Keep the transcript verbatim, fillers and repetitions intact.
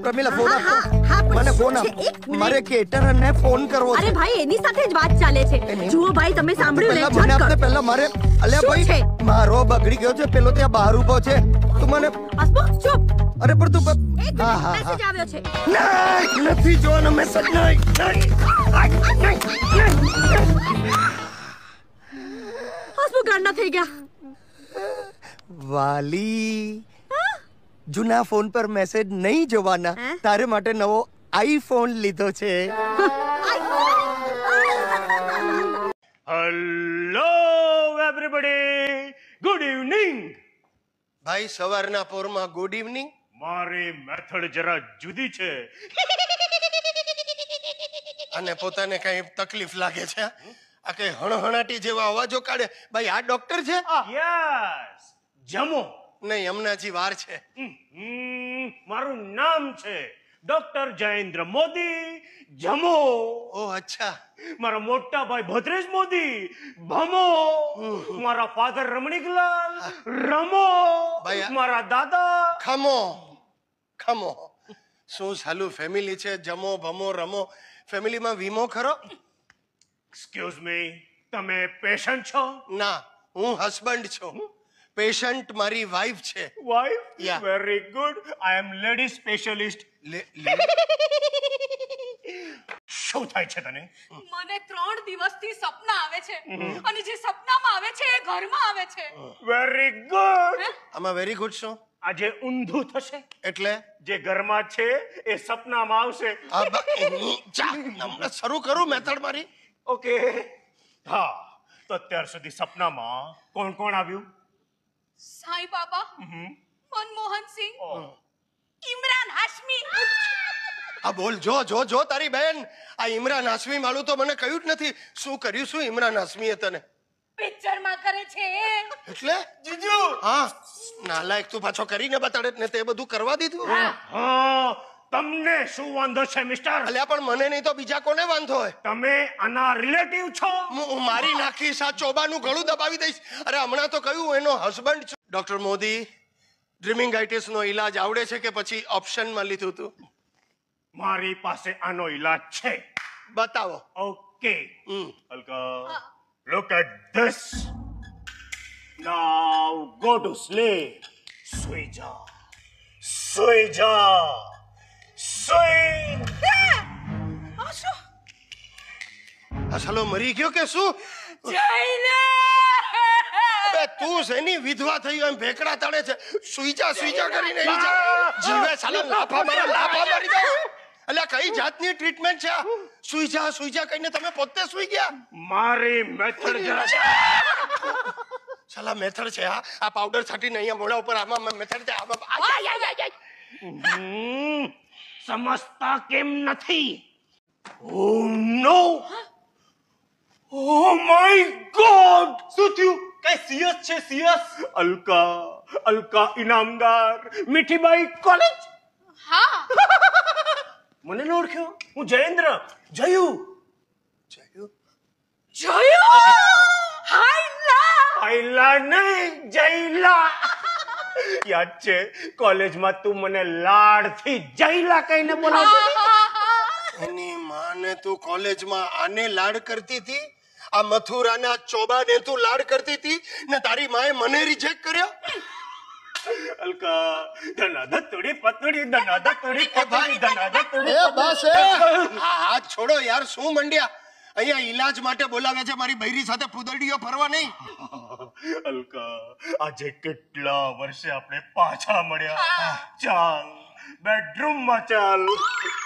Pramila phone આપો મને phone આપ મારે કેટરને ફોન કરવો છે. અરે ભાઈ એની સાથે જ વાત ચાલે છે. જુઓ ભાઈ તમે સાંભળ્યું ને મને આપને પહેલા મારે અલ્યા ભાઈ મારો બગડી ગયો છે પેલો ત્યાં બહાર ઊભો છે તું મને અસ્બો ચૂપ. અરે પણ તું હા હા મેસેજ આવ્યો છે. નહીં નથી જોવાનો મેસેજ નહીં. અસ્બો ગાંડા થઈ ગયા. વાલી જૂના ફોન પર મેસેજ નહીં જોવાના તારે માટે નવો આઈફોન લીધો છે. Hello everybody good evening. ભાઈ સવારના પોરમાં ગુડ ઇવનિંગ. મારી મેથડ જરા જુદી છે. અને પોતાને કઈ તકલીફ લાગે છે આ કઈ હણહણાટી જેવા અવાજો કાઢે ભાઈ આ ડોક્ટર છે? યસ જમો. નહીં હમણાં હજી વાર છે. મારું નામ છે ડોક્ટર જયેન્દ્ર મોદી જમો. ઓ અચ્છા. મારા મોટા ભાઈ ભદ્રેશ મોદી ભમો. મારા ફાધર રમણીકલાલ રમો. મારા દાદા ખમો ખમો. શું સાલું ફેમિલી છે જમો ભમો રમો. ફેમિલીમાં વીમો ખરો? એક્સક્યુઝ મી તમે પેશન્ટ છો? ના હું હસબન્ડ છું. પેશન્ટ મારી વાઈફ છે. Wife? Very good. I am lady specialist. શું થાય છે તને? મને ત્રણ દિવસથી સપના આવે છે અને જે સપનામાં આવે છે એ ઘરમાં આવે છે. Very good. આમાં વેરી ગુડ શું? આજે ઊંધું થશે એટલે જે ઘરમાં છે એ સપનામાં આવશે. હમણાં શરૂ કરું મેથડ મારી. ઓકે હા તો અત્યાર સુધી સપનામાં કોણ કોણ આવ્યું? સાઈ બાબા, મનમોહન સિંહ, ઇમરાન હાશમી. આ બોલ જો જો જો તારી બહેન આ ઇમરાન હાશમી વાળું તો મને કહ્યું જ નથી. શું કર્યું શું ઇમરાન હાશમીએ તને? પિક્ચર માં કરે છે. એટલે જીજુ હા નાલાયક તું પાછો કરીને બતાડે ને તે બધું કરવા દીધું. હા તમને શું વાંધો છે મિસ્ટર? અલ્યા પણ મને નહીં તો બીજા કોને વાંધો હોય? તમે આના રિલેટિવ છો? હું મારી નાખીશ આ ચોબાનું ગળું દબાવી દઈશ. અરે હમણાં તો કહ્યું એનો હસબન્ડ છું. ડોક્ટર મોદી ડ્રીમિંગાઇટિસ નો ઈલાજ આવડે છે કે પછી ઓપ્શનમાં લીધું તું? મારી પાસે આનો ઈલાજ છે. બતાવો. Okay Alka look at this. now go to sleep. સુઈ જા સુઈ જા સુઈ. આ શું? આ સાલો મરી ગયો કે શું? જયલે બે તું શેની વિધવા થઈ એમ ભેકડા તળે છે? સુઈ જા સુઈ જા કરીને જીવે સાલા લાફા મારા લાફા મારી દે. અલ્યા કઈ જાતની ટ્રીટમેન્ટ છે? સુઈ જા સુઈ જા કહીને તમે પોતે સુઈ ગયા. મારી મેથડ જરા છે. સાલા મેથડ છે આ આ પાવડર છાટીને અહીંયા મોઢા ઉપર આમાં મેથડ છે આમાં. સમજતા કેમ નથી? Oh no oh my god. શું થયું? કઈ સિયસ છે સિયસ? અલકા અલકા ઇનામદાર મીઠીબાઈ કોલેજ. હા મને ન ઓળખ્યો? હું જયેન્દ્ર જયુ. જયુ જોયો હાયલા હાયલા નહીં જયલા. યાદ છે કોલેજમાં તું મને લાડથી જયલા કહીને બોલાવતો? એની માને તું કોલેજમાં આને લાડ કરતી હતી? આ મથુરાના ચોબાને તું લાડ કરતી હતી ને તારી માએ મને રિજેક્ટ કર્યો? અલકા ધનાધા તોડી પતડી ધનાધા તોડી પતડી ધનાધા તોડી. એ બસ એ આ હાથ છોડો યાર. શું મંડ્યા? અહીંયા ઈલાજ માટે બોલાવ્યા છે મારી બૈરી સાથે ફૂદરડીઓ ફરવા નહીં. અલકા આજે કેટલા વર્ષે આપણે પાછા મળ્યા. ચાલ બેડરૂમમાં ચાલ.